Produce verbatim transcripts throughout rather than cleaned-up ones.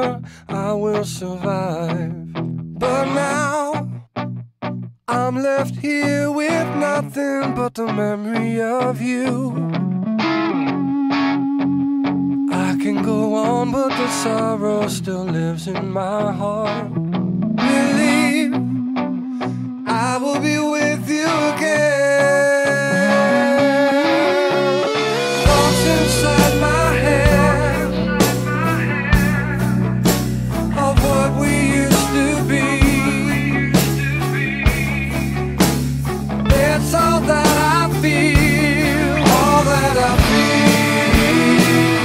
sure I will survive. But now I'm left here with nothing but the memory of you. I can go on, but the sorrow still lives in my heart. Believe I will be with you again. Thoughts inside my head of what we used to be. It's all that I feel, all that I feel.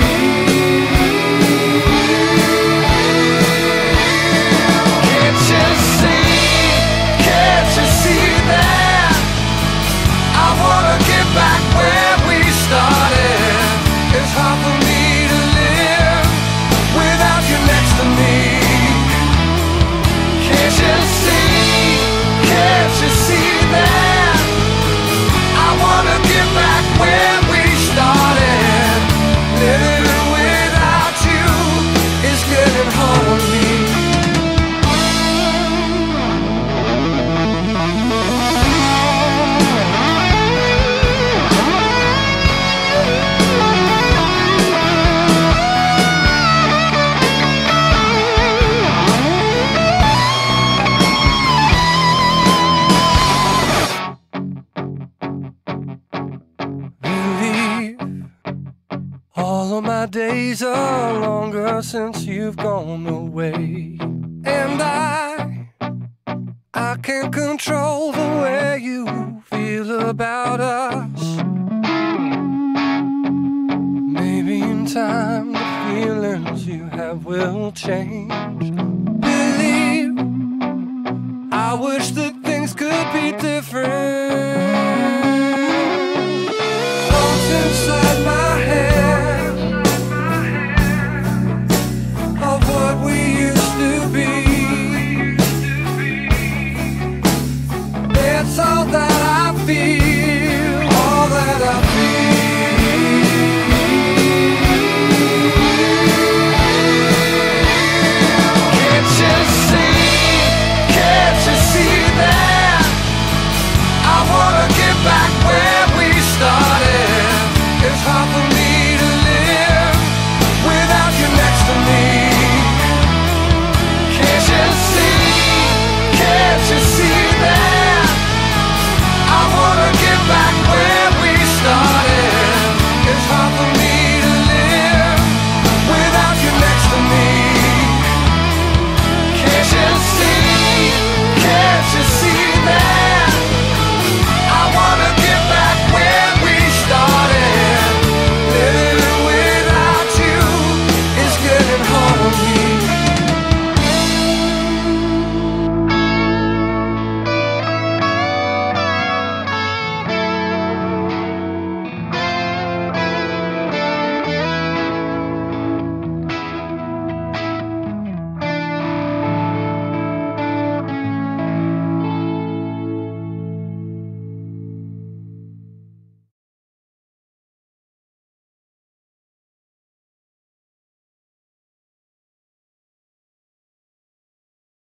Can't you see, can't you see that I wanna get back where we started? It's hard for me to live without you next to me. Can't you see, can't you see that I wanna get back where we started? Living without you is getting hard on me. All of my days are longer since you've gone away. And I, I can't control the way you feel about us. Maybe in time the feelings you have will change. Believe, I wish that things could be different. Thoughts inside